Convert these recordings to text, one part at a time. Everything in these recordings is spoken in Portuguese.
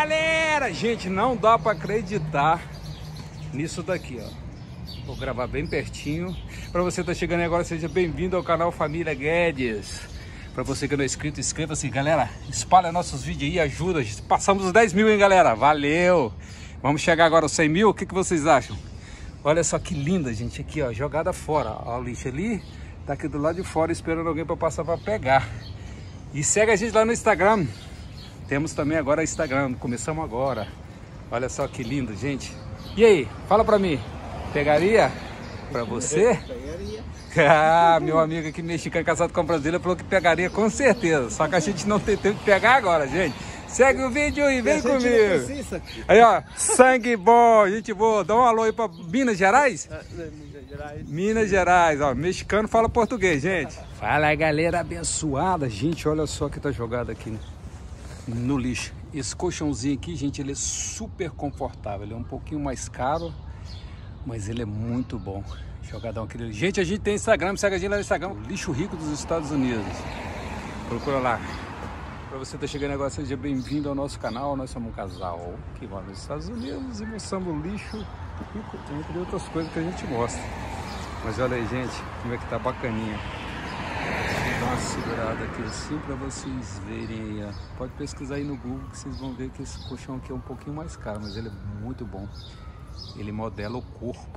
galera! Gente, não dá pra acreditar nisso daqui, ó. Vou gravar bem pertinho. Pra você que tá chegando agora, seja bem-vindo ao canal Família Guedes. Pra você que não é inscrito, inscreva-se, galera. Espalha nossos vídeos aí, ajuda. Passamos os 10 mil, hein, galera? Valeu! Vamos chegar agora aos 100 mil. O que vocês acham? Olha só que linda, gente. Aqui, ó, jogada fora. Ó, o lixo ali. Tá aqui do lado de fora esperando alguém pra passar pra pegar. E segue a gente lá no Instagram. Temos também agora Instagram. Começamos agora. Olha só que lindo, gente. E aí, fala pra mim. Pegaria pra você? Pegaria. Ah, meu amigo aqui mexicano casado com brasileiro falou que pegaria com certeza. Só que a gente não tem tempo de pegar agora, gente. Segue o vídeo e vem comigo. Aí, ó, sangue bom, gente boa. Dá um alô aí pra Minas Gerais. Minas Gerais. Minas Gerais, ó. Mexicano fala português, gente. Fala, galera abençoada. Gente, olha só que tá jogado aqui no lixo. Esse colchãozinho aqui, gente, ele é super confortável. Ele é um pouquinho mais caro, mas ele é muito bom. Jogadão aquele. Gente, a gente tem Instagram, segue a gente lá no Instagram. Lixo Rico dos Estados Unidos. Procura lá. Pra você tá chegando agora, seja bem-vindo ao nosso canal. Nós somos um casal que mora nos Estados Unidos e mostramos lixo rico, entre outras coisas que a gente mostra. Mas olha aí, gente, como é que tá bacaninha. Vou dar uma segurada aqui assim pra vocês verem aí, ó. Pode pesquisar aí no Google que vocês vão ver que esse colchão aqui é um pouquinho mais caro, mas ele é muito bom. Ele modela o corpo.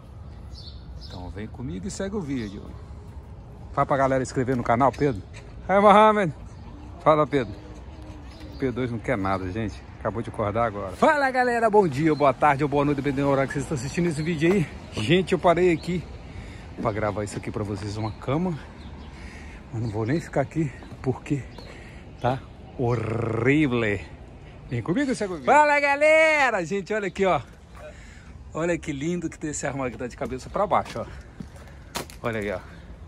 Então vem comigo e segue o vídeo. Fala pra galera inscrever no canal, Pedro. Hey, Mohamed. Fala, Pedro. P2 não quer nada, gente. Acabou de acordar agora. Fala, galera. Bom dia, boa tarde ou boa noite, dependendo do horário que vocês estão assistindo esse vídeo aí. Gente, eu parei aqui pra gravar isso aqui pra vocês, uma cama. Mas não vou nem ficar aqui porque tá horrível. Vem comigo, segue o vídeo. Fala, galera. Gente, olha aqui, ó. Olha que lindo que tem esse armário que tá de cabeça pra baixo, ó. Olha aí, ó.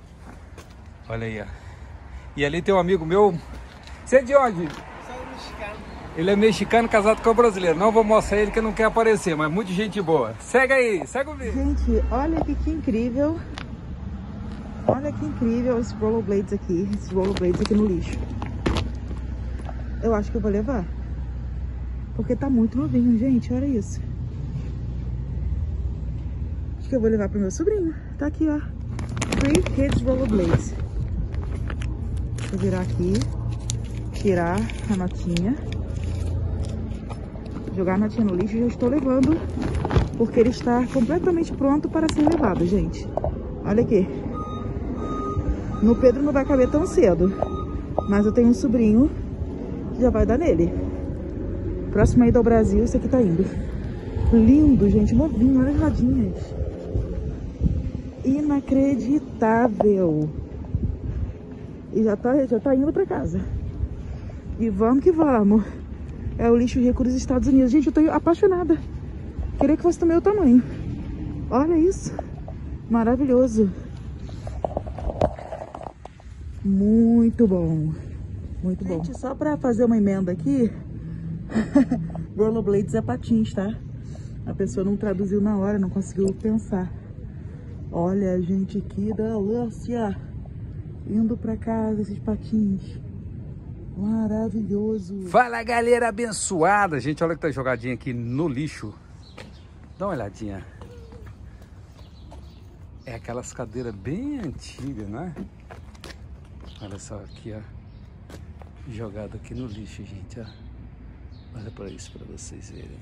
Olha aí, ó. E ali tem um amigo meu. Você é de onde? Sou mexicano. Ele é mexicano, casado com brasileiro. Não vou mostrar ele que não quer aparecer, mas muita gente boa. Segue aí, segue o vídeo. Gente, olha aqui que incrível. Olha que incrível esses rollerblades aqui. Esses rollerblades aqui no lixo. Eu acho que eu vou levar. Porque tá muito novinho, gente. Olha isso. Acho que eu vou levar pro meu sobrinho. Tá aqui, ó. Free Kids Rollerblades. Vou virar aqui. Tirar a notinha. Jogar a notinha no lixo. Já estou levando. Porque ele está completamente pronto para ser levado, gente. Olha aqui. No Pedro não vai caber tão cedo. Mas eu tenho um sobrinho que já vai dar nele. Próximo aí do Brasil, esse aqui tá indo. Lindo, gente. Novinho, olha as rodinhas. Inacreditável. E já tá indo pra casa. E vamos que vamos. É o lixo rico dos Estados Unidos. Gente, eu tô apaixonada. Queria que fosse do meu tamanho. Olha isso. Maravilhoso. Muito bom. Muito bom. Gente, só pra fazer uma emenda aqui. Rollerblades é patins, tá? A pessoa não traduziu na hora, não conseguiu pensar. Olha, gente, que delícia. Indo pra casa, esses patins. Maravilhoso. Fala, galera abençoada. Gente, olha que tá jogadinha aqui no lixo. Dá uma olhadinha. É aquelas cadeiras bem antigas, né? Olha só aqui, ó. Jogado aqui no lixo, gente, ó. Olha pra isso, pra vocês verem.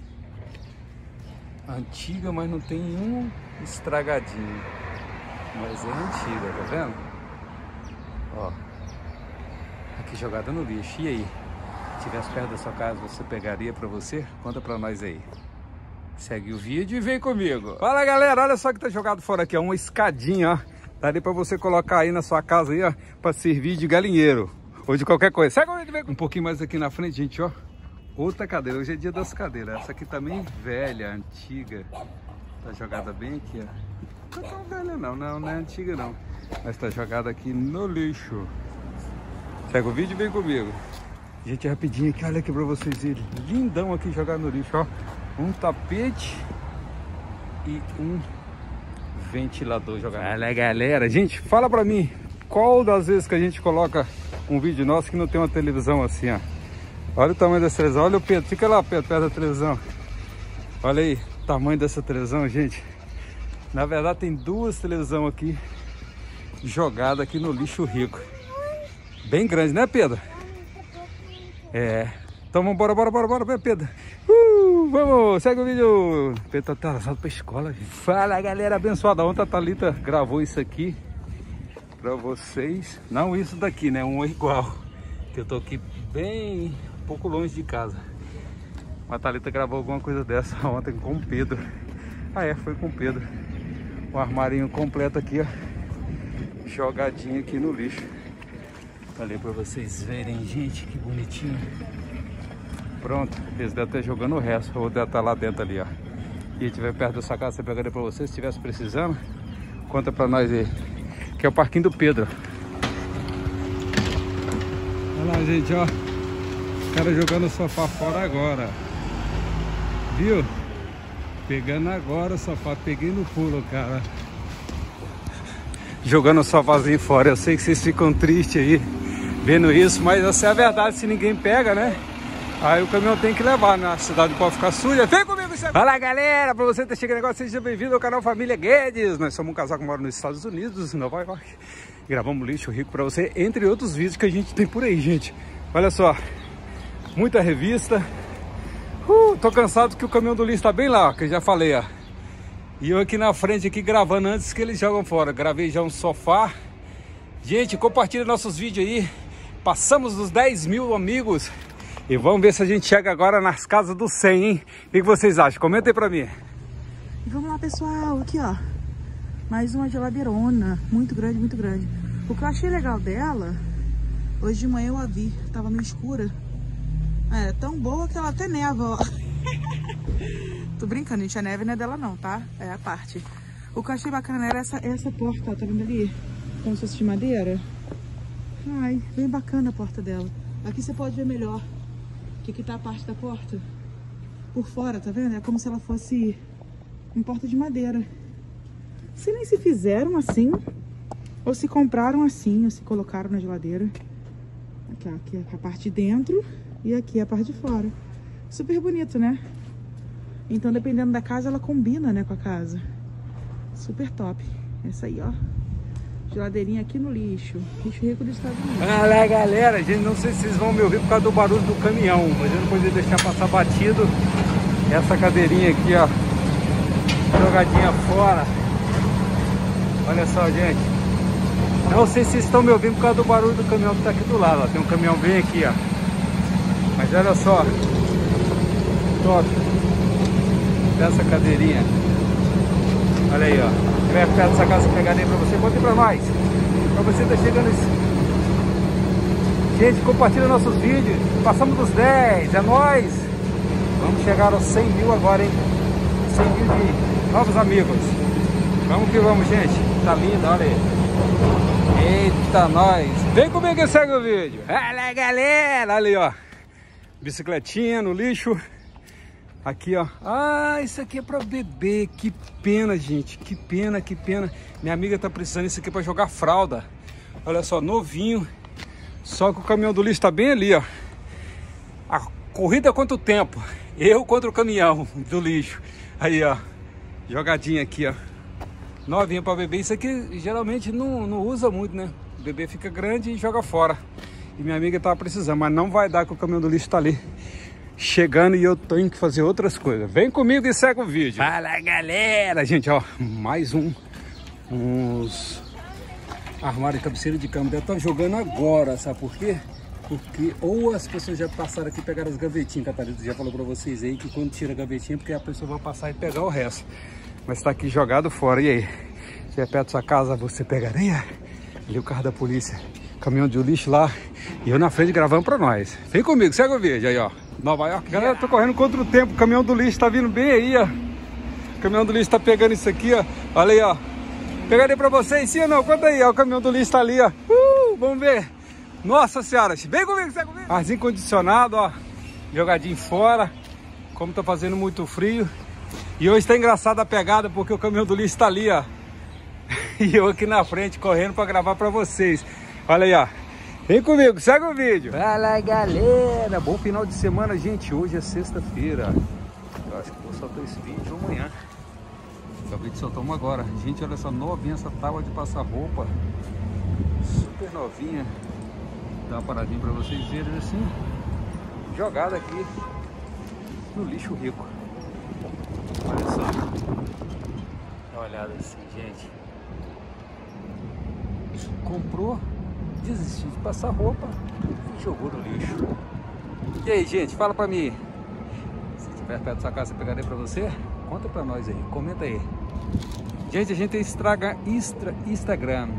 Antiga, mas não tem um estragadinho. Mas é antiga, tá vendo? Ó. Aqui jogada no lixo. E aí? Se tivesse perto da sua casa, você pegaria pra você? Conta pra nós aí. Segue o vídeo e vem comigo. Fala, galera, olha só que tá jogado fora aqui, ó. Uma escadinha, ó. Daria pra você colocar aí na sua casa aí, ó. Pra servir de galinheiro. Ou de qualquer coisa. Segue o vídeo, vem. Um pouquinho mais aqui na frente, gente, ó. Outra cadeira. Hoje é dia das cadeiras. Essa aqui também velha, antiga. Tá jogada bem aqui, ó. Não é tão velha não, não é antiga não. Mas tá jogada aqui no lixo. Segue o vídeo e vem comigo. Gente, rapidinho aqui, olha aqui pra vocês verem. Lindão aqui jogado no lixo, ó. Um tapete e um ventilador jogado. Olha, galera, gente, fala pra mim, qual das vezes que a gente coloca um vídeo nosso que não tem uma televisão assim, ó. Olha o tamanho dessa televisão. Olha o Pedro. Fica lá, Pedro, perto da televisão. Olha aí o tamanho dessa televisão, gente. Na verdade tem duas televisões aqui jogadas aqui no lixo rico. Bem grande, né, Pedro? É. Então vambora, bora, Pedro. Vamos, segue o vídeo. Pedro tá atrasado pra escola, gente. Fala, galera abençoada. Ontem a Thalita gravou isso aqui pra vocês. Não isso daqui, né? Um igual. Que eu tô aqui bem um pouco longe de casa. A Thalita gravou alguma coisa dessa ontem com o Pedro. Ah, é, foi com o Pedro. Um armarinho completo aqui, ó. Jogadinho aqui no lixo. Ali pra vocês verem, gente, que bonitinho. Pronto, eles devem estar jogando o resto. Ou deve estar lá dentro ali, ó. E estiver perto da sua casa, você pegaria pra você. Se estivesse precisando, conta pra nós aí. Que é o parquinho do Pedro. Olha lá, gente, ó. Os caras jogando o sofá fora agora. Viu? Pegando agora o sofá. Peguei no pulo, cara. Jogando o sofazinho fora. Eu sei que vocês ficam tristes aí vendo isso, mas essa é a verdade. Se ninguém pega, né? Aí o caminhão tem que levar, na cidade pode ficar suja. Vem comigo, você... Fala, galera, pra você que tá chegando agora, seja bem-vindo ao canal Família Guedes. Nós somos um casal que mora nos Estados Unidos, Nova York. Gravamos lixo rico pra você, entre outros vídeos que a gente tem por aí, gente. Olha só, muita revista. Tô cansado que o caminhão do lixo tá bem lá, ó, que eu já falei, ó. E eu aqui na frente, aqui gravando antes que eles jogam fora. Gravei já um sofá. Gente, compartilha nossos vídeos aí. Passamos dos 10 mil amigos. E vamos ver se a gente chega agora nas casas dos 100, hein? O que vocês acham? Comenta aí pra mim. E vamos lá, pessoal. Aqui, ó. Mais uma geladeirona. Muito grande, muito grande. O que eu achei legal dela, hoje de manhã eu a vi. Tava meio escura. É, tão boa que ela até neva, ó. Tô brincando, gente. A neve não é dela não, tá? É a parte. O que eu achei bacana era essa porta, ó. Tá vendo ali? Como se fosse de madeira. Ai, bem bacana a porta dela. Aqui você pode ver melhor. Que aqui tá a parte da porta. Por fora, tá vendo? É como se ela fosse uma porta de madeira. Se nem se fizeram assim, ou se compraram assim, ou se colocaram na geladeira. Aqui é a parte de dentro e aqui é a parte de fora. Super bonito, né? Então, dependendo da casa, ela combina, né, com a casa. Super top. Essa aí, ó. Geladeirinha aqui no lixo. Lixo rico dos Estados Unidos. Fala, galera. Gente, não sei se vocês vão me ouvir por causa do barulho do caminhão, mas eu não podia deixar passar batido. Essa cadeirinha aqui, ó. Jogadinha fora. Olha só, gente. Não sei se vocês estão me ouvindo por causa do barulho do caminhão que tá aqui do lado, ó. Tem um caminhão bem aqui, ó. Mas olha só. Top. Dessa cadeirinha. Olha aí, ó. Se tiver perto dessa casa, pegarei pra você. Conta aí pra nós. Pra você tá chegando esse... Gente, compartilha nossos vídeos. Passamos dos 10, é nóis. Vamos chegar aos 100 mil agora, hein? 100 mil de novos amigos. Vamos que vamos, gente. Tá linda, olha aí. Eita, nós. Vem comigo e segue o vídeo. Olha, galera. Olha aí, ó. Bicicletinha no lixo. Aqui, ó. Ah, isso aqui é pra bebê. Que pena, gente. Que pena, que pena. Minha amiga tá precisando disso aqui pra jogar fralda. Olha só, novinho. Só que o caminhão do lixo tá bem ali, ó. A corrida contra o tempo. Eu contra o caminhão do lixo. Aí, ó. Jogadinha aqui, ó. Novinha pra bebê. Isso aqui geralmente não usa muito, né? O bebê fica grande e joga fora. E minha amiga tava precisando, mas não vai dar que o caminhão do lixo tá ali chegando e eu tenho que fazer outras coisas. Vem comigo e segue o vídeo. Fala, galera. Gente, ó, mais uns armários de cabeceira de cama. Deve estar jogando agora, sabe por quê? Porque ou as pessoas já passaram aqui e pegaram as gavetinhas. Catarina já falou pra vocês aí que quando tira a gavetinha, porque a pessoa vai passar e pegar o resto. Mas tá aqui jogado fora. E aí? Se é perto da sua casa, você pegaria? Ali o carro da polícia, caminhão de lixo lá. E eu na frente gravando pra nós. Vem comigo, segue o vídeo aí, ó. Nova York. Galera, tô correndo contra o tempo. O caminhão do lixo tá vindo bem aí, ó. O caminhão do lixo tá pegando isso aqui, ó. Olha aí, ó. Pegarei pra vocês, sim ou não? Conta aí, ó. O caminhão do lixo tá ali, ó. Vamos ver. Nossa senhora. Vem comigo, segue o vídeo. Arzinho condicionado, ó. Jogadinho fora. Como tá fazendo muito frio. E hoje tá engraçada a pegada porque o caminhão do lixo tá ali, ó. E eu aqui na frente correndo pra gravar pra vocês. Olha aí, ó. Vem comigo, segue o vídeo. Fala galera, bom final de semana, gente. Hoje é sexta-feira. Eu acho que vou soltar esse vídeo amanhã. Acabei de soltar uma agora. Gente, olha essa novinha, essa tábua de passar roupa. Super novinha. Dá uma paradinha pra vocês verem assim. Jogada aqui no lixo rico. Olha só. Dá uma olhada assim, gente. Comprou, desistiu de passar roupa e jogou no lixo. E aí, gente, fala pra mim. Se tiver perto da sua casa, pegarei pra você? Conta pra nós aí, comenta aí. Gente, a gente tem Instagram.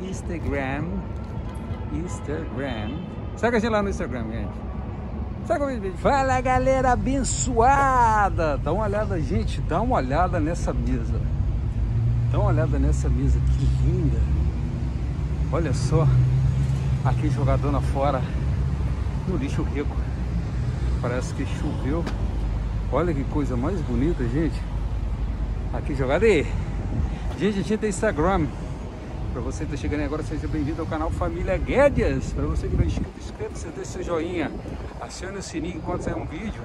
Segue a gente lá no Instagram, gente. Segue o vídeo. Fala, galera abençoada. Dá uma olhada, gente, dá uma olhada nessa mesa. Dá uma olhada nessa mesa, que linda. Olha só, aqui jogadona fora, no lixo rico. Parece que choveu. Olha que coisa mais bonita, gente. Aqui jogada aí. Gente, a gente tem Instagram. Para você que está chegando aí agora, seja bem-vindo ao canal Família Guedes. Para você que não é inscrito, inscreva-se, deixe seu joinha, acione o sininho enquanto sair um vídeo.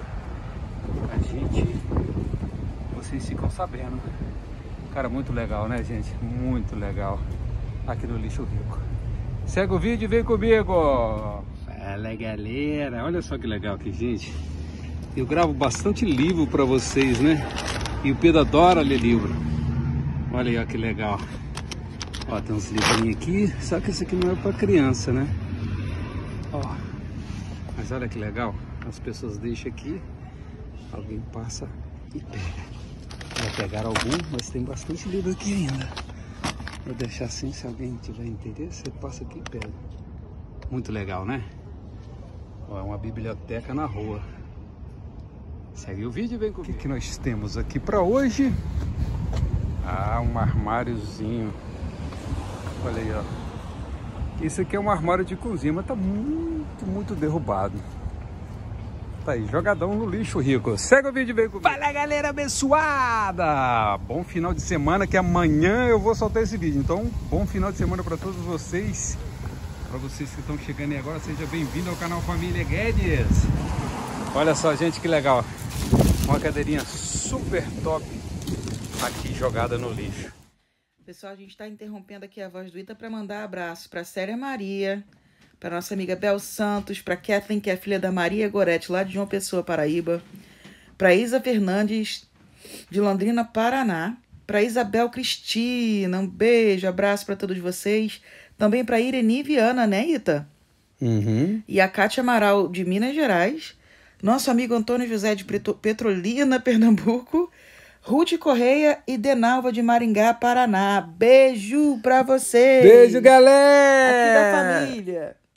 Vocês ficam sabendo. Cara, muito legal, né, gente? Muito legal. Aqui no lixo rico. Segue o vídeo e vem comigo. Fala galera, olha só que legal aqui, gente. Eu gravo bastante livro para vocês, né? E o Pedro adora ler livro. Olha aí, ó, que legal. Ó, tem uns livrinhos aqui, só que esse aqui não é para criança, né? Ó, mas olha que legal. As pessoas deixam aqui, alguém passa e pega. Vai pegar algum, mas tem bastante livro aqui ainda. Vou deixar assim, se alguém tiver interesse, você passa aqui e pega. Muito legal, né? Ó, é uma biblioteca na rua. Segue o vídeo e vem comigo. O que nós temos aqui para hoje? Ah, um armáriozinho. Olha aí, ó. Esse aqui é um armário de cozinha, mas tá muito derrubado. Tá aí, jogadão no lixo rico. Segue o vídeo e vem comigo. Fala, galera abençoada! Bom final de semana, que amanhã eu vou soltar esse vídeo. Então, bom final de semana para todos vocês. Para vocês que estão chegando aí agora, seja bem-vindo ao canal Família Guedes. Olha só, gente, que legal. Uma cadeirinha super top aqui jogada no lixo. Pessoal, a gente está interrompendo aqui a voz do Ita para mandar abraços para Célia Maria, para nossa amiga Bel Santos, para Kathleen, que é filha da Maria Gorete, lá de João Pessoa, Paraíba, para Isa Fernandes, de Londrina, Paraná, para Isabel Cristina, um beijo, abraço para todos vocês, também para Irene Viana, né, Ita? E a Cátia Amaral, de Minas Gerais, nosso amigo Antônio José de Petrolina, Pernambuco, Ruth Correia e Denalva de Maringá, Paraná. Beijo pra vocês. Beijo, galera! Aqui da família.